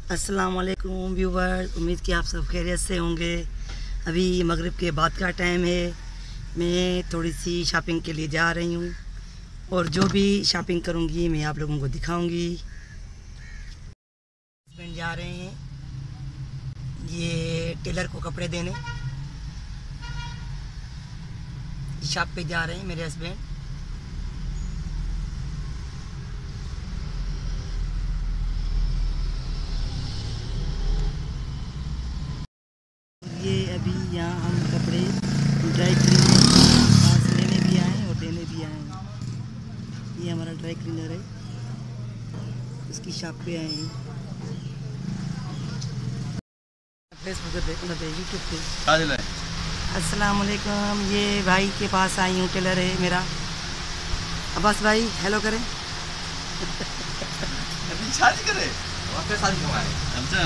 अस्सलाम वालेकुम व्यूवर्स, उम्मीद कि आप सब खैरियत से होंगे। अभी मगरिब के बाद का टाइम है। मैं थोड़ी सी शॉपिंग के लिए जा रही हूँ और जो भी शॉपिंग करूँगी मैं आप लोगों को दिखाऊँगी। हस्बैंड जा रहे हैं ये टेलर को कपड़े देने, शॉप पे जा रहे हैं मेरे हस्बैंड। ये अभी यहाँ हम कपड़े ड्राई क्लीनर पास लेने भी आए और देने भी आए हैं। ये हमारा ड्राई क्लीनर है, उसकी शॉप पे आए हैं। फेसबुक पे देखना पे, यूट्यूब पे। अस्सलाम वालेकुम, ये भाई के पास आई हूँ, टेलर है मेरा अब्बास भाई। हेलो करें। शादी करे अच्छा।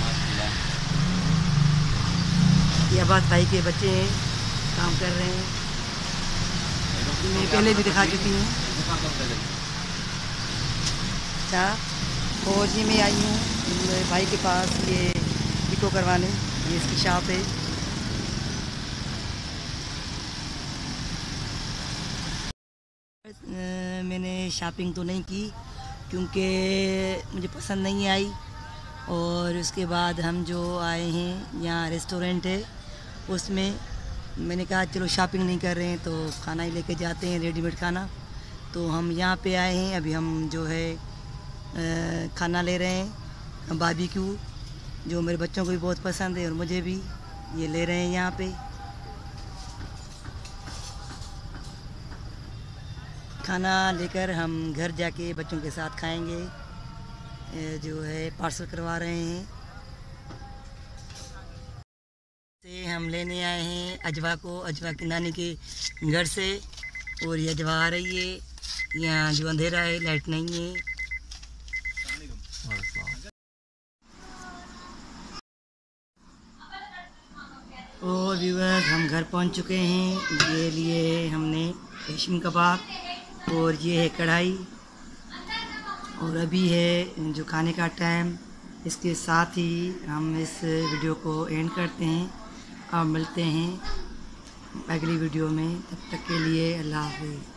ये अब्बास भाई के बच्चे हैं, काम कर रहे हैं। मैं पहले भी दिखा चुकी हूँ। अच्छा, और जी मैं आई हूँ मेरे भाई के पास ये पिको करवाने। ये इसकी शॉप है। मैंने शॉपिंग तो नहीं की क्योंकि मुझे पसंद नहीं आई, और उसके बाद हम जो आए हैं यहाँ रेस्टोरेंट है उसमें मैंने कहा चलो शॉपिंग नहीं कर रहे हैं तो खाना ही लेके जाते हैं, रेडीमेड खाना। तो हम यहाँ पे आए हैं। अभी हम जो है खाना ले रहे हैं बारबेक्यू, जो मेरे बच्चों को भी बहुत पसंद है और मुझे भी। ये ले रहे हैं यहाँ पे। खाना लेकर हम घर जाके बच्चों के साथ खाएंगे। जो है पार्सल करवा रहे हैं। से हम लेने आए हैं अजवा को, अजवा की नानी के घर से। और ये अजवा आ रही है। यहाँ जो अंधेरा है, लाइट नहीं है। और व्यूअर्स, हम घर पहुँच चुके हैं। ये लिए हमने रेशमी कबाब और ये है कढ़ाई, और अभी है जो खाने का टाइम। इसके साथ ही हम इस वीडियो को एंड करते हैं और मिलते हैं अगली वीडियो में। तब तक के लिए अल्लाह हाफ़िज़।